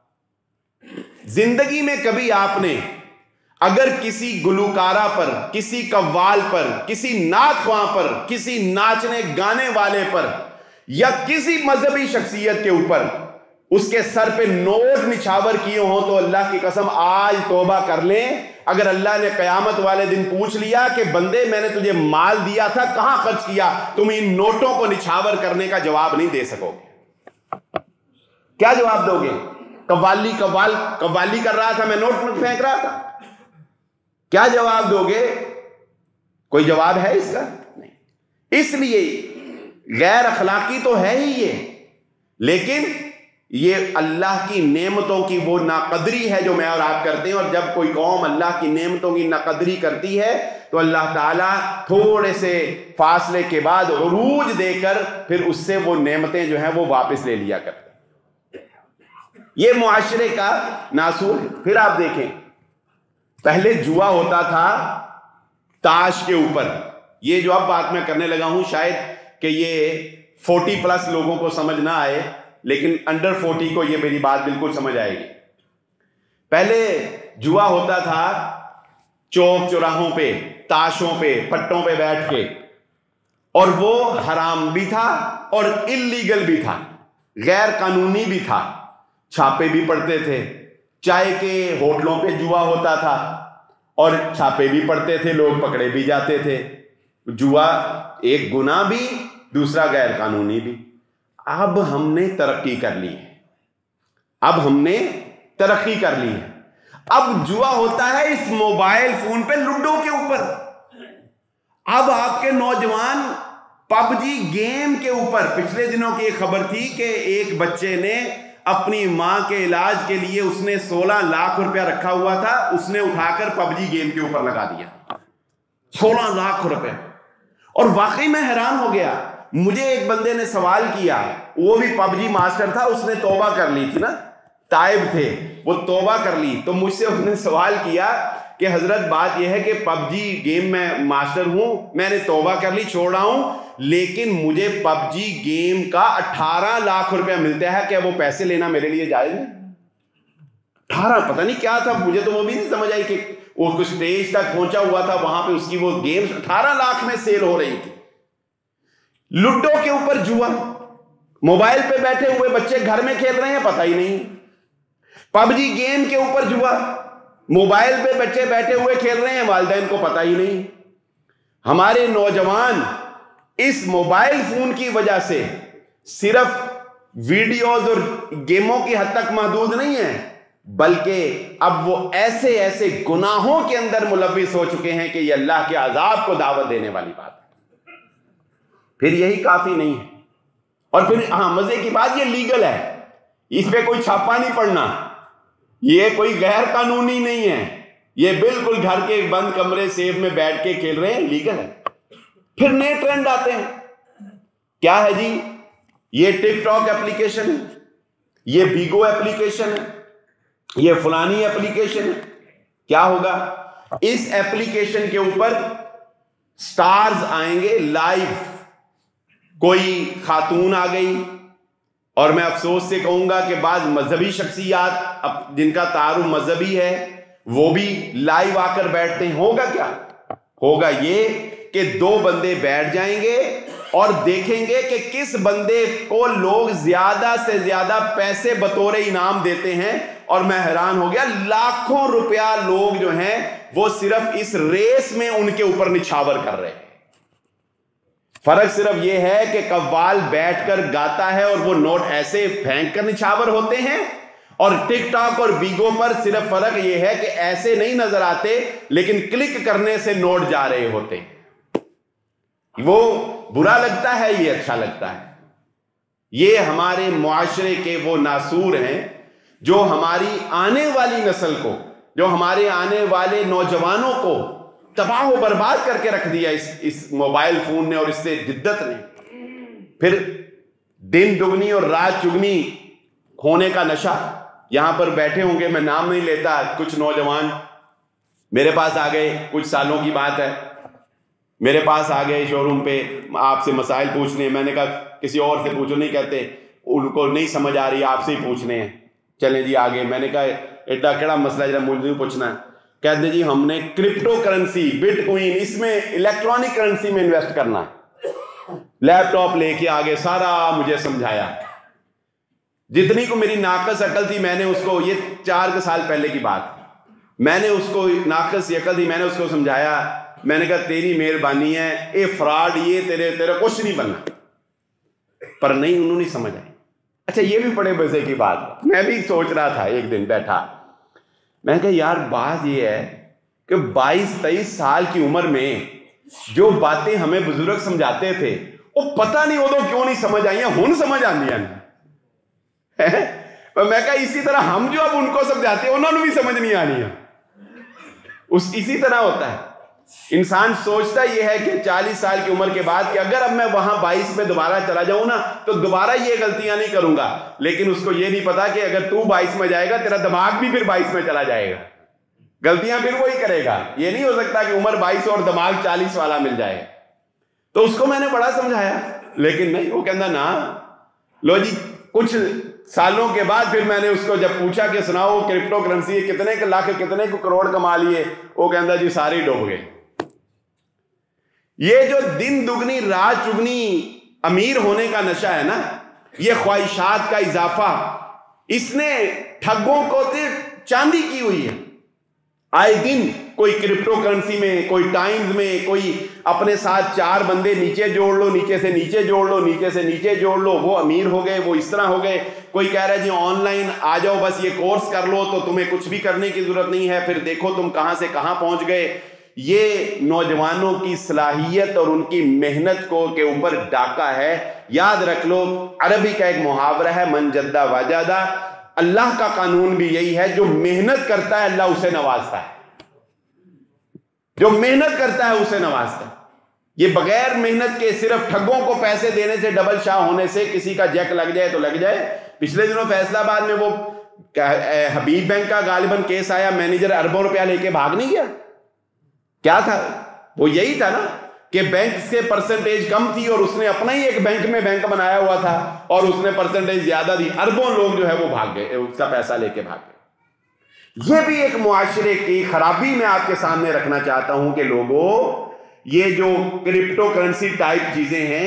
زندگی میں کبھی آپ نے اگر کسی گلوکارہ پر, کسی قوال پر, کسی نعت خواں پر, کسی ناچنے گانے والے پر, یا کسی مذہبی شخصیت کے اوپر اس کے سر پہ نوٹ نچھاور کیے ہوں, تو اللہ کی قسم آج توبہ کر لیں. اگر اللہ نے قیامت والے دن پوچھ لیا کہ بندے میں نے تجھے مال دیا تھا کہاں خرچ کیا, تم ان نوٹوں کو نچھاور کرنے کا جواب نہیں دے سکو گے. کیا جواب دو گے؟ قوالی کر رہا تھا, میں نوٹ میں پھینک رہا تھا. کیا جواب دو گے؟ کوئی جواب ہے اس کا؟ نہیں. اس لیے غیر اخلاقی تو ہے ہی یہ, لیکن یہ اللہ کی نعمتوں کی وہ ناقدری ہے جو میں اور آپ کرتے ہیں. اور جب کوئی قوم اللہ کی نعمتوں کی ناقدری کرتی ہے تو اللہ تعالیٰ تھوڑے سے فاصلے کے بعد عروج دے کر پھر اس سے وہ نعمتیں جو ہیں وہ واپس لے لیا کرتے ہیں. یہ معاشرے کا ناصور ہے. پھر آپ دیکھیں, پہلے جوا ہوتا تھا تاش کے اوپر. یہ جو اب بات میں کرنے لگا ہوں شاید کہ یہ 40+ لوگوں کو سمجھ نہ آئے, لیکن انڈر 40 کو یہ میری بات بالکل سمجھ آئے گی. پہلے جوا ہوتا تھا چوک چوراہوں پہ, تاشوں پہ, پٹوں پہ بیٹھ کے, اور وہ حرام بھی تھا اور اللیگل بھی تھا, غیر قانونی بھی تھا. چھاپے بھی پڑتے تھے, چائے کے ہوٹلوں پہ جوا ہوتا تھا اور چھاپے بھی پڑتے تھے, لوگ پکڑے بھی جاتے تھے. جوا ایک گناہ بھی, دوسرا غیر قانونی بھی. اب ہم نے ترقی کر لی ہے, اب جوا ہوتا ہے اس موبائل فون پہ لوڈو کے اوپر. اب آپ کے نوجوان پب جی گیم کے اوپر. پچھلے دنوں کی ایک خبر تھی کہ ایک بچے نے اپنی ماں کے علاج کے لیے اس نے 16 لاکھ روپیہ رکھا ہوا تھا, اس نے اٹھا کر پب جی گیم کے اوپر لگا دیا. 16 لاکھ روپے. اور واقعی میں حیران ہو گیا. مجھے ایک بندے نے سوال کیا, وہ بھی پب جی ماسٹر تھا, اس نے توبہ کر لی تھی نا, تائب تھے, وہ توبہ کر لی. تو مجھ سے اس نے سوال کیا کہ حضرت بات یہ ہے کہ پب جی گیم میں ماسٹر ہوں, میں نے توبہ کر لی, چھوڑ رہا ہوں, لیکن مجھے پب جی گیم کا 18 لاکھ روپے ملتا ہے, کیا وہ پیسے لینا میرے لیے جائز ہے؟ 18 پتہ نہیں کیا تھا, مجھے تو وہ بھی نہیں سمجھ آئی کہ وہ کچھ اسٹیج تک پہنچا ہوا تھا, وہاں پہ اس کی وہ گیم 18 لاکھ میں سیل ہو رہی تھی. لوڈو کے اوپر جوا, मोबाइल पे बैठे हुए बच्चे घर में खेल रहे हैं, पता ही नहीं। पबजी गेम के ऊपर जुआ, मोबाइल पे बच्चे बैठे हुए खेल रहे हैं, वालिदैन को पता ही नहीं। हमारे नौजवान इस मोबाइल फोन की वजह से सिर्फ वीडियोज और गेमों की हद तक महदूद नहीं है, बल्कि अब वो ऐसे ऐसे गुनाहों के अंदर मुलव्विस हो चुके हैं कि ये अल्लाह के अजाब को दावत देने वाली बात है। फिर यही काफी नहीं है, और फिर मजे की बात, ये लीगल है, इस पे कोई छापा नहीं पड़ना, ये कोई गैर कानूनी नहीं है, ये बिल्कुल घर के बंद कमरे सेफ में बैठ के खेल रहे हैं, लीगल है। फिर नए ट्रेंड आते हैं, क्या है जी, ये टिकटॉक एप्लीकेशन है, ये बीगो एप्लीकेशन है, ये फलानी एप्लीकेशन है। क्या होगा, इस एप्लीकेशन के ऊपर स्टार्स आएंगे लाइव, कोई खातून आ गई, और मैं अफसोस से कहूंगा कि बाद मजहबी शख्सियात जिनका तारुफ मजहबी है वो भी लाइव आकर बैठते हैं। होगा क्या, होगा ये कि दो बंदे बैठ जाएंगे और देखेंगे कि किस बंदे को लोग ज्यादा से ज्यादा पैसे बतौर इनाम देते हैं, और मैं हैरान हो गया, लाखों रुपया लोग जो हैं वो सिर्फ इस रेस में उनके ऊपर निछावर कर रहे हैं। फर्क सिर्फ यह है कि कव्वाल बैठकर गाता है और वो नोट ऐसे फेंक कर निछावर होते हैं, और टिकटॉक और बीगो पर सिर्फ फर्क यह है कि ऐसे नहीं नजर आते, लेकिन क्लिक करने से नोट जा रहे होते हैं। वो बुरा लगता है, ये अच्छा लगता है। ये हमारे मुआशरे के वो नासूर हैं जो हमारी आने वाली नस्ल को, जो हमारे आने वाले नौजवानों को तबाह और बर्बाद करके रख दिया इस मोबाइल फोन ने और इससे जिद्दत ने। फिर दिन दुगनी और रात चुगनी होने का नशा। यहां पर बैठे होंगे, मैं नाम नहीं लेता, कुछ नौजवान मेरे पास आ गए, कुछ सालों की बात है, मेरे पास आ गए शोरूम पे आपसे मसाइल पूछने। मैंने कहा किसी और से पूछो, नहीं कहते उनको नहीं समझ आ रही, आपसे ही पूछने हैं। चलें जी आगे। मैंने कहा एडा केड़ा मसला जरा मुझे पूछना है। कहते जी हमने क्रिप्टो करेंसी, बिटकॉइन, इसमें इलेक्ट्रॉनिक करेंसी में इन्वेस्ट करना है। लैपटॉप लेके आगे सारा मुझे समझाया, जितनी को मेरी नाकस अकल थी मैंने उसको, ये 4 साल पहले की बात, मैंने उसको नाकस अकल थी, मैंने उसको समझाया। मैंने कहा तेरी मेहरबानी है, ये फ्रॉड, ये तेरे कुछ नहीं बनना, पर नहीं, उन्होंने समझ आई। अच्छा ये भी बड़े मजे की बात, मैं भी सोच रहा था, एक दिन बैठा, मैंने कहा यार बात ये है कि 22-23 साल की उम्र में जो बातें हमें बुजुर्ग समझाते थे वो पता नहीं उदों क्यों नहीं समझ आई, हुन समझ आंदियां है। मैं कहा इसी तरह हम जो अब उनको समझाते हैं उन्होंने भी समझ नहीं आनी है। इसी तरह होता है, इंसान सोचता यह है कि 40 साल की उम्र के बाद कि अगर अब मैं वहां 22 में दोबारा चला जाऊं ना तो दोबारा ये गलतियां नहीं करूंगा, लेकिन उसको ये नहीं पता कि अगर तू 22 में जाएगा तेरा दिमाग भी फिर 22 में चला जाएगा, गलतियां फिर वही करेगा। ये नहीं हो सकता कि उम्र 22 और दिमाग 40 वाला मिल जाए। तो उसको मैंने बड़ा समझाया, लेकिन नहीं, वो कहता ना लो जी। कुछ सालों के बाद फिर मैंने उसको जब पूछा कि सुनाओ क्रिप्टो करेंसी कितने के लाख कितने को करोड़ कमा लिए, वो कहता जी सारे डूब गए। ये जो दिन दुगनी रात चुगनी अमीर होने का नशा है ना, ये ख्वाहिशात का इजाफा, इसने ठगों को चांदी की हुई है। आए दिन कोई क्रिप्टो करेंसी में, कोई टाइम्स में, कोई अपने साथ 4 बंदे नीचे जोड़ लो, नीचे से नीचे जोड़ लो, नीचे से नीचे जोड़ लो, वो अमीर हो गए, वो इस तरह हो गए। कोई कह रहा है जी ऑनलाइन आ जाओ, बस ये कोर्स कर लो तो तुम्हें कुछ भी करने की जरूरत नहीं है, फिर देखो तुम कहां से कहां पहुंच गए। ये नौजवानों की सलाहियत और उनकी मेहनत को के ऊपर डाका है। याद रख लो, अरबी का एक मुहावरा है, मन जद्दा वाजादा। अल्लाह का कानून भी यही है, जो मेहनत करता है अल्लाह उसे नवाजता है, जो मेहनत करता है उसे नवाजता है। ये बगैर मेहनत के सिर्फ ठगों को पैसे देने से, डबल शाह होने से किसी का जैक लग जाए तो लग जाए। पिछले दिनों फैसलाबाद में वो हबीब बैंक का गालिबन केस आया, मैनेजर अरबों रुपया लेके भाग नहीं गया। क्या था वो? यही था ना कि बैंक से परसेंटेज कम थी और उसने अपना ही एक बैंक में बैंक बनाया हुआ था और उसने परसेंटेज ज्यादा दी, अरबों लोग जो है वो भाग गए, उसका पैसा लेके भाग गए। ये भी एक मुआशरे की खराबी मैं आपके सामने रखना चाहता हूं कि लोगों, ये जो क्रिप्टो करेंसी टाइप चीजें हैं,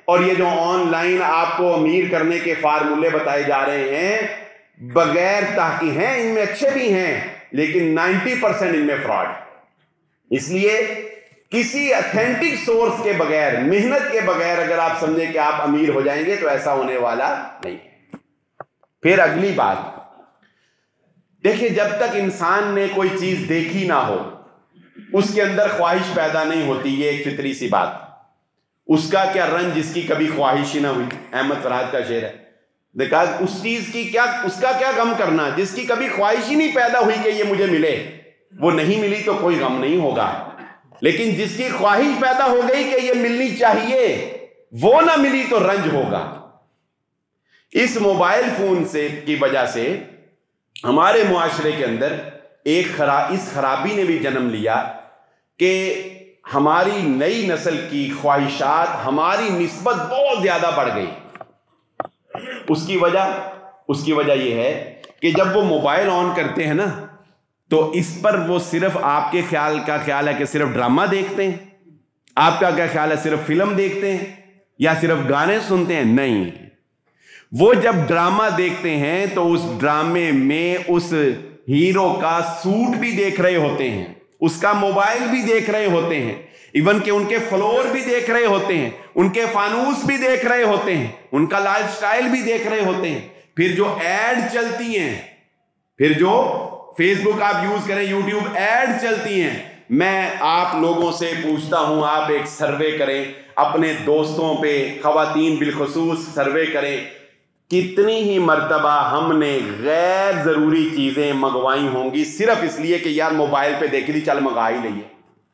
اور یہ جو آن لائن آپ کو امیر کرنے کے فارمولے بتائے جا رہے ہیں بغیر تحقیق ہیں، ان میں اچھے بھی ہیں لیکن 90% ان میں فراڈ ہے۔ اس لیے کسی اتھینٹک سورس کے بغیر، محنت کے بغیر اگر آپ سمجھیں کہ آپ امیر ہو جائیں گے تو ایسا ہونے والا نہیں ہے۔ پھر اگلی بات دیکھیں، جب تک انسان نے کوئی چیز دیکھی نہ ہو اس کے اندر خواہش پیدا نہیں ہوتی، یہ ایک فطری سی بات۔ اس کا کیا رنج جس کی کبھی خواہش ہی نہ ہوئی، احمد فرحات کا شعر ہے۔ دیکھا اس چیز کی کیا، اس کا کیا غم کرنا جس کی کبھی خواہش ہی نہیں پیدا ہوئی کہ یہ مجھے ملے۔ وہ نہیں ملی تو کوئی غم نہیں ہوگا، لیکن جس کی خواہش پیدا ہو گئی کہ یہ ملنی چاہیے، وہ نہ ملی تو رنج ہوگا۔ اس موبائل فون سے کی وجہ سے ہمارے معاشرے کے اندر اس خرابی نے بھی جنم لیا کہ ہماری نئی نسل کی خواہشات ہماری نسبت بہت زیادہ بڑھ گئی۔ اس کی وجہ یہ ہے کہ جب وہ موبائل آن کرتے ہیں نا تو اس پر وہ صرف آپ کے خیال ہے کہ صرف ڈرامہ دیکھتے ہیں، آپ کا کیا خیال ہے صرف فلم دیکھتے ہیں یا صرف گانے سنتے ہیں؟ نہیں، وہ جب ڈرامہ دیکھتے ہیں تو اس ڈرامے میں اس ہیرو کا سوٹ بھی دیکھ رہے ہوتے ہیں، اس کا موبائل بھی دیکھ رہے ہوتے ہیں، ایون کہ ان کے فلور بھی دیکھ رہے ہوتے ہیں، ان کے فانوس بھی دیکھ رہے ہوتے ہیں، ان کا لائف سٹائل بھی دیکھ رہے ہوتے ہیں۔ پھر جو ایڈ چلتی ہیں، پھر جو فیس بک آپ یوز کریں، یوٹیوب ایڈ چلتی ہیں، میں آپ لوگوں سے پوچھتا ہوں آپ ایک سروے کریں، اپنے دوستوں پہ خواتین بالخصوص سروے کریں، کتنی ہی مرتبہ ہم نے غیر ضروری چیزیں منگوائی ہوں گی صرف اس لیے کہ یار موبائل پہ دیکھی تھی چل منگا ہی لئے۔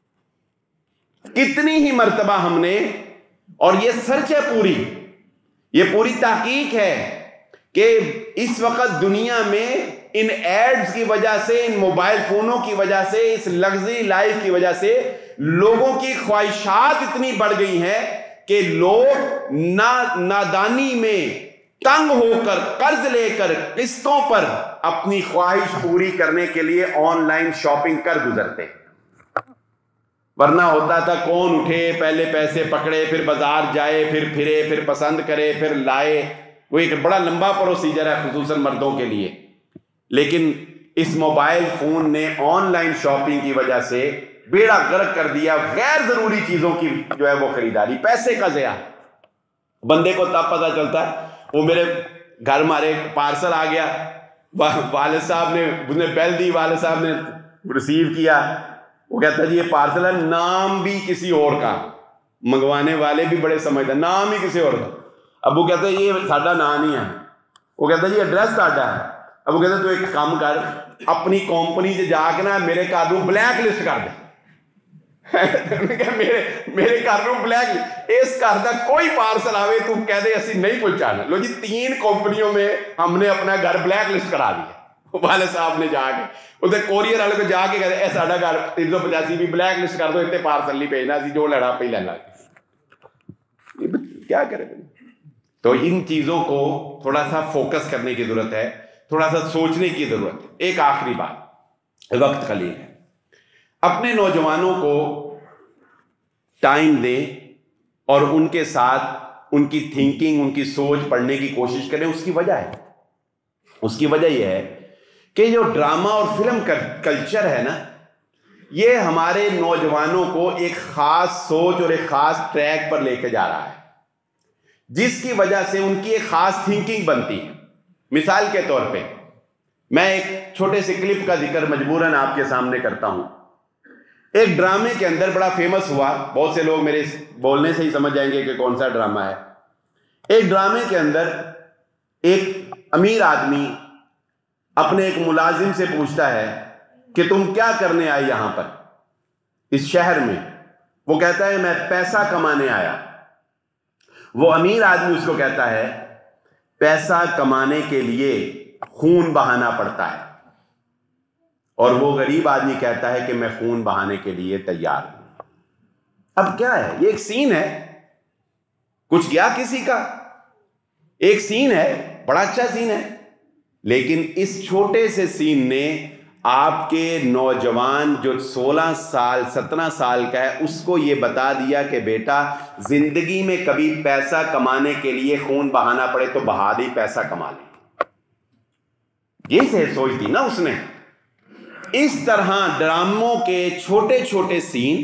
کتنی ہی مرتبہ ہم نے، اور یہ سرچ ہے، یہ پوری تحقیق ہے کہ اس وقت دنیا میں ان ایڈز کی وجہ سے، ان موبائل فونوں کی وجہ سے، اس لگژری لائف کی وجہ سے لوگوں کی خواہشات اتنی بڑھ گئی ہیں کہ لوگ نادانی میں تنگ ہو کر قرض لے کر قسطوں پر اپنی خواہش پوری کرنے کے لیے آن لائن شاپنگ کر گزرتے ہیں۔ ورنہ ہوتا تھا کون اٹھے، پہلے پیسے پکڑے، پھر بازار جائے، پھر پھرے، پھر پسند کرے، پھر لائے۔ وہ ایک بڑا لمبا پروسیجر ہے خصوصاً مردوں کے لیے۔ لیکن اس موبائل فون نے آن لائن شاپنگ کی وجہ سے بیڑا غرق کر دیا، غیر ضروری چیزوں کی جو ہے وہ خریداری، پیسے کا ضیاع۔ بندے کو تب پتہ چلتا ہے، وہ میرے گھر ہمارے پارسل آ گیا، والد صاحب نے بیل دی، والد صاحب نے ریسیو کیا، وہ کہتا ہے جی یہ پارسل ہے، نام بھی کسی اور کا، منگوانے والے بھی بڑے سمجھدار، نام ہی کسی اور کا۔ اب وہ کہتا ہے یہ ساڈا نام نہیں ہے، وہ کہتا ہے جی ایڈریس ساڈا ہے۔ اب وہ کہتا ہے تو ایک کام کر، اپنی کمپنی سے جا کے نا میرے گھر نوں بلیک لسٹ کر دے۔ میرے گھر نوں بلیک، اس گھر کا کوئی پارسل آوے تو کہہ دے اسی نہیں پہنچانا۔ لو جی 3 کمپنیوں میں ہم نے اپنا گھر بلیک لسٹ کرا دیا۔ والد صاحب نے جا کے ادھر کوریئر والے کو جا کے کہتے اے ساڈا گھر 385 بھی بلیک لسٹ کر دو، اتنے پارسل نہیں بھیجنا، اسی جو لینا پہ ہی لینا۔ کیا کرے؟ تو ان چیزوں کو تھوڑا سا فوکس کرنے کی ضرورت ہے، تھوڑا سا سوچنے کی ضرورت ہے۔ ایک آخری بات، وقت قلیل ہے، اپنے نوجوانوں کو ٹائم دیں اور ان کے ساتھ ان کی تھنکنگ، ان کی سوچ پڑھنے کی کوشش کریں۔ اس کی وجہ یہ ہے کہ جو ڈرامہ اور فلم کلچر ہے نا، یہ ہمارے نوجوانوں کو ایک خاص سوچ اور ایک خاص ٹریک پر لے کے جا رہا ہے، جس کی وجہ سے ان کی ایک خاص تھنکنگ بنتی ہے۔ مثال کے طور پہ میں ایک چھوٹے سے کلپ کا ذکر مجبوراً آپ کے سامنے کرتا ہوں۔ ایک ڈرامے کے اندر بڑا فیمس ہوا، بہت سے لوگ میرے بولنے سے ہی سمجھ جائیں گے کہ کون سا ڈرامہ ہے۔ ایک ڈرامے کے اندر ایک امیر آدمی اپنے ایک ملازم سے پوچھتا ہے کہ تم کیا کرنے آئے یہاں پر اس شہر میں؟ وہ کہتا ہے میں پیسہ کمانے آیا۔ وہ امیر آدمی اس کو کہتا ہے پیسہ کمانے کے لیے خون بہانا پڑتا ہے، اور وہ غریب آدمی کہتا ہے کہ میں خون بہانے کے لیے تیار ہوں۔ اب کیا ہے؟ یہ ایک سین ہے، کچھ گیا کسی کا، ایک سین ہے، بڑا اچھا سین ہے، لیکن اس چھوٹے سے سین نے آپ کے نوجوان جو 16 سال 17 سال کا ہے اس کو یہ بتا دیا کہ بیٹا زندگی میں کبھی پیسہ کمانے کے لیے خون بہانا پڑے تو بہا دے، پیسہ کما لے. یہ سے سوچ دی نا اس نے. اس طرح ڈراموں کے چھوٹے چھوٹے سین،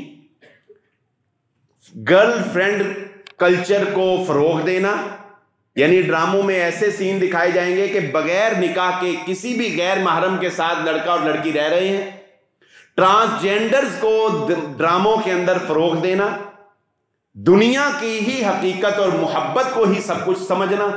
گرل فرینڈ کلچر کو فروغ دینا، یعنی ڈراموں میں ایسے سین دکھائے جائیں گے کہ بغیر نکاح کے کسی بھی غیر محرم کے ساتھ لڑکا اور لڑکی رہ رہے ہیں. ٹرانسجینڈرز کو ڈراموں کے اندر فروغ دینا، دنیا کی ہی حقیقت اور محبت کو ہی سب کچھ سمجھنا.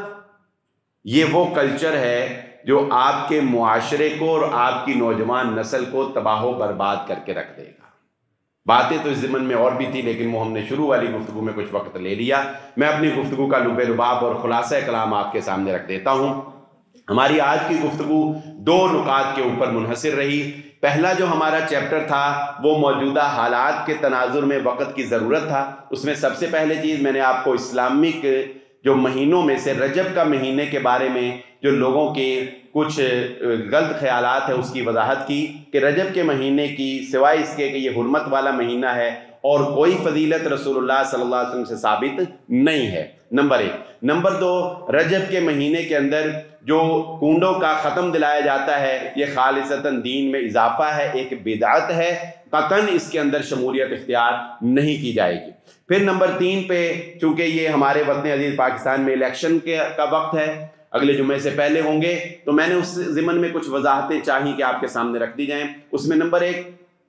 یہ وہ کلچر ہے جو آپ کے معاشرے کو اور آپ کی نوجوان نسل کو تباہ و برباد کر کے رکھ دے گا. باتیں تو اس ضمن میں اور بھی تھی، لیکن وہ ہم نے شروع والی گفتگو میں کچھ وقت لے لیا. میں اپنی گفتگو کا لب لباب اور خلاصہ کلام آپ کے سامنے رکھ دیتا ہوں. ہماری آج کی گفتگو 2 نکات کے اوپر منحصر رہی. پہلا جو ہمارا چیپٹر تھا وہ موجودہ حالات کے تناظر میں وقت کی ضرورت تھا. اس میں سب سے پہلے چیز میں نے آپ کو اسلامک جو مہینوں میں سے رجب کا مہینے کے بارے میں جو لوگوں کے کچھ غلط خیالات ہیں اس کی وضاحت کی کہ رجب کے مہینے کی سوائے اس کے کہ یہ حرمت والا مہینہ ہے اور کوئی فضیلت رسول اللہ صلی اللہ علیہ وسلم سے ثابت نہیں ہے. نمبر 1. نمبر 2, رجب کے مہینے کے اندر جو کنڈوں کا ختم دلایا جاتا ہے یہ خالصتاً دین میں اضافہ ہے، ایک بدعت ہے، قطعاً اس کے اندر شمولیت اختیار نہیں کی جائے گی. پھر نمبر 3 پہ چونکہ یہ ہمارے وطن عزیز پاکستان میں الیکشن کا وقت ہے، اگلے جمعے سے پہلے ہوں گے، تو میں نے اس ضمن میں کچھ وضاحتیں چاہی کہ آپ کے سامنے رکھ دی جائیں. اس میں نمبر 1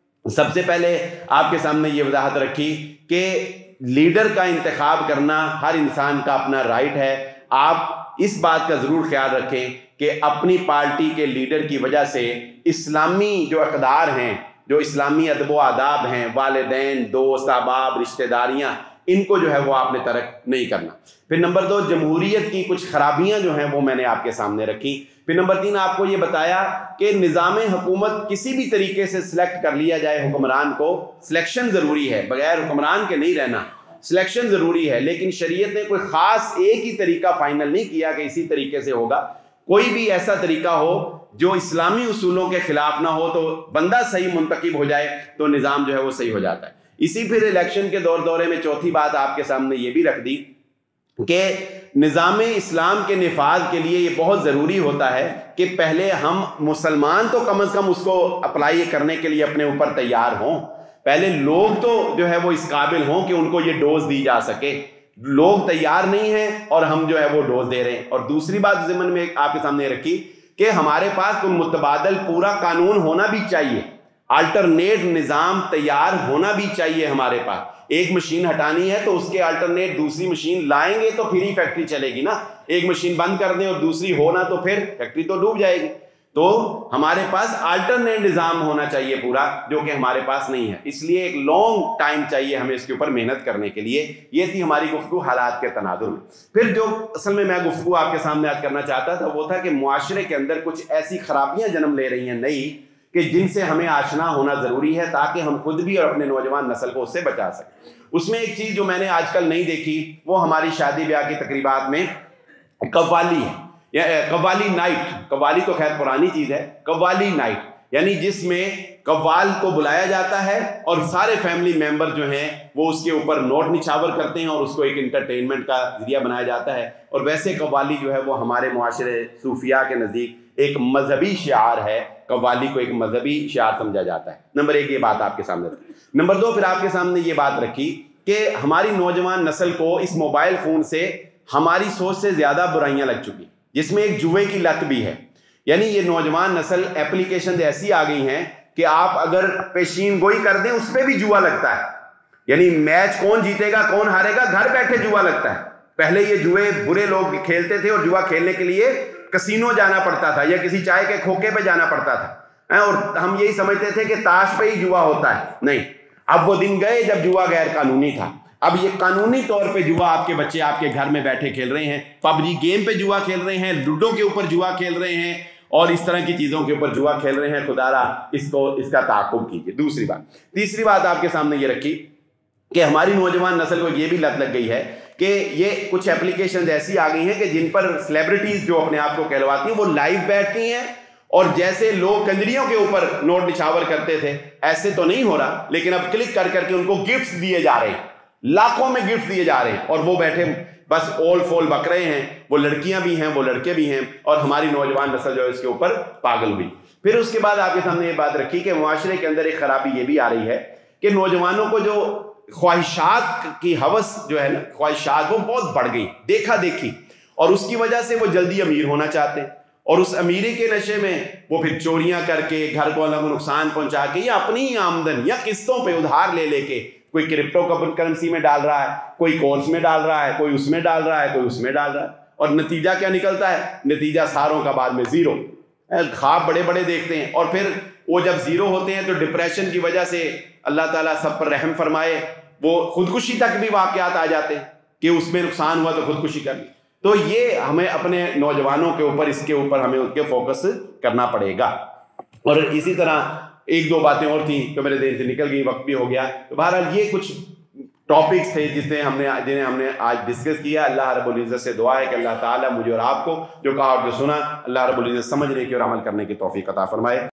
سب سے پہلے آپ کے سامنے یہ وضاحت رکھی کہ لیڈر کا انتخاب کرنا ہر انسان کا اپنا رائٹ ہے. آپ اس بات کا ضرور خیال رکھیں کہ اپنی پارٹی کے لیڈر کی وجہ سے اسلامی جو اقدار ہیں، جو اسلامی ادب و آداب ہیں، والدین، دوست، احباب، رشتہ داریاں، ان کو جو ہے وہ آپ نے ترک نہیں کرنا. پھر نمبر 2 جمہوریت کی کچھ خرابیاں جو ہیں وہ میں نے آپ کے سامنے رکھی. پھر نمبر 3 آپ کو یہ بتایا کہ نظام حکومت کسی بھی طریقے سے سلیکٹ کر لیا جائے حکمران کو، سلیکشن ضروری ہے، بغیر حکمران کے نہیں رہنا، سلیکشن ضروری ہے. لیکن شریعت نے کوئی خاص ایک ہی طریقہ فائنل نہیں کیا کہ اسی طریقے سے ہوگا. کوئی بھی ایسا طریقہ ہو جو اسلامی اصولوں کے خلاف نہ ہو تو بندہ صحیح منتخب ہو جائے تو نظام جو ہے وہ صحیح ہو جاتا ہے. اسی پھر الیکشن کے دورے میں چوتھی بات آپ کے سامنے یہ بھی رکھ دی کہ نظام اسلام کے نفاذ کے لیے یہ بہت ضروری ہوتا ہے کہ پہلے ہم مسلمان تو کم از کم اس کو اپلائی کرنے کے لیے اپنے اوپر تیار ہوں. پہلے لوگ تو جو ہے وہ اس قابل ہوں کہ ان کو یہ ڈوز دی جا سکے. لوگ تیار نہیں ہیں اور ہم جو ہے وہ ڈوز دے رہے ہیں. اور دوسری بات ضمن میں آپ کے سامنے رکھی کہ ہمارے پاس کوئی متبادل پورا قانون ہونا بھی چاہیے، آلٹرنیٹ نظام تیار ہونا بھی چاہیے ہمارے پاس. ایک مشین ہٹانی ہے تو اس کے آلٹرنیٹ دوسری مشین لائیں گے تو پھر ہی فیکٹری چلے گی نا. ایک مشین بند کر دیں اور دوسری ہونا تو پھر فیکٹری تو ڈوب جائے گی. تو ہمارے پاس آلٹرنیٹ نظام ہونا چاہیے پورا، جو کہ ہمارے پاس نہیں ہے. اس لیے ایک لانگ ٹائم چاہیے ہمیں اس کے اوپر محنت کرنے کے لیے. یہ تھی ہماری گفتگو حالات کے تناظر میں. پھر جو اصل میں گفتگو آپ کے سامنے آج کرنا چاہتا تھا وہ تھا کہ معاشرے کے اندر کچھ ایسی خرابیاں جنم لے رہی ہیں نئی کہ جن سے ہمیں آشنا ہونا ضروری ہے تاکہ ہم خود بھی اور اپنے نوجوان نسل کو اس سے بچا سکیں. اس میں ایک چیز جو میں نے آج کل نہیں دیکھی وہ ہماری شادی بیاہ کی تقریبات میں قوالی ہے، یا قوالی نائٹ. قوالی تو خیر پرانی چیز ہے. قوالی نائٹ یعنی جس میں قوال کو بلایا جاتا ہے اور سارے فیملی ممبر جو ہیں وہ اس کے اوپر نوٹ نچھاور کرتے ہیں اور اس کو ایک انٹرٹینمنٹ کا ذریعہ بنایا جاتا ہے. اور ویسے قوالی جو ہے وہ ہمارے معاشرے صوفیاء کے نزدیک ایک مذہبی شعار ہے. قوالی کو ایک مذہبی شعار سمجھا جاتا ہے. نمبر 1 یہ بات آپ کے سامنے رکھی. نمبر 2 پھر آپ کے سامنے یہ بات رکھی کہ ہماری نوجوان نسل کو اس موبائل فون سے ہماری سوچ سے زیادہ برائیاں لگ چکی، جس میں ایک جوئے کی لت بھی ہے. یعنی یہ نوجوان نسل ایپلیکیشن ایسی آ گئی ہیں کہ آپ اگر پیشین گوئی کر دیں اس پہ بھی جوا لگتا ہے. یعنی میچ کون جیتے گا کون ہارے گا گھر بیٹھے جوا لگتا ہے. پہلے یہ جوئے برے لوگ کھیلتے تھے اور جوا کھیلنے کے لیے کسینو جانا پڑتا تھا یا کسی چائے کے کھوکے پہ جانا پڑتا تھا اور ہم یہی سمجھتے تھے کہ تاش پہ ہی جوا ہوتا ہے. نہیں، اب وہ دن گئے جب جوا غیر قانونی تھا. اب یہ قانونی طور پہ جوا آپ کے بچے آپ کے گھر میں بیٹھے کھیل رہے ہیں. پب جی گیم پہ جوا کھیل رہے ہیں، لوڈو کے اوپر جوا کھیل رہے ہیں اور اس طرح کی چیزوں کے اوپر جوا کھیل رہے ہیں. خدا را اس کا تعاقب کیجیے. دوسری بات، تیسری بات آپ کے سامنے یہ رکھی کہ ہماری نوجوان نسل کو یہ بھی لت لگ گئی ہے کہ یہ کچھ اپلیکیشنز ایسی آ گئی ہیں کہ جن پر سیلیبریٹیز جو اپنے آپ کو کہلواتی ہیں وہ لائیو بیٹھتی ہیں اور جیسے لوگ کنجریوں کے اوپر نوٹ نچھاور کرتے تھے ایسے تو نہیں ہو رہا، لیکن اب کلک کر کر کے ان کو گفٹس دیے جا رہے ہیں، لاکھوں میں گفٹ دیے جا رہے ہیں، اور وہ بیٹھے بس اول فول بک رہے ہیں، وہ لڑکیاں بھی ہیں وہ لڑکے بھی ہیں، اور ہماری نوجوان نسل جو ہے اس کے اوپر پاگل ہوئی۔ پھر اس کے بعد آپ کے سامنے یہ بات رکھی کہ معاشرے کے اندر ایک خرابی یہ بھی آ رہی ہے کہ نوجوانوں کو جو خواہشات کی ہوس جو ہے نا، خواہشات وہ بہت بڑھ گئی، دیکھا دیکھی، اور اس کی وجہ سے وہ جلدی امیر ہونا چاہتے ہیں، اور اس امیری کے نشے میں وہ پھر چوریاں کر کے گھر کو نقصان پہنچا کے یا اپنی ہی آمدن یا قسطوں پہ ادھار لے لے کے کوئی کرپٹو کرنسی میں ڈال رہا ہے، کوئی کورس میں ڈال رہا ہے، کوئی اس میں ڈال رہا ہے، کوئی اس میں ڈال رہا ہے، اور نتیجہ کیا نکلتا ہے؟ نتیجہ ساروں کا بعد میں زیرو۔ خواب بڑے بڑے دیکھتے ہیں، اور پھر وہ جب زیرو ہوتے ہیں تو ڈپریشن کی وجہ سے اللہ تعالیٰ سب پر رحم فرمائے وہ خودکشی تک بھی واقعات آ جاتے ہیں کہ اس میں نقصان ہوا تو خودکشی کر لی۔ تو یہ ہمیں اپنے نوجوانوں کے اوپر اس کے اوپر ہمیں ان کے فوکس کرنا پڑے گا۔ اور اسی طرح ایک دو باتیں اور تھیں جو میرے ذہن سے نکل گئی، وقت بھی ہو گیا، تو بہرحال یہ کچھ ٹاپکس تھے جنہیں ہم نے آج ڈسکس کیا۔ اللہ رب العزت سے دعا ہے کہ اللہ تعالیٰ مجھے اور آپ کو جو کہا اور جو سنا، اللہ رب العزت سمجھنے کی اور عمل کرنے کی توفیق عطا فرمائے۔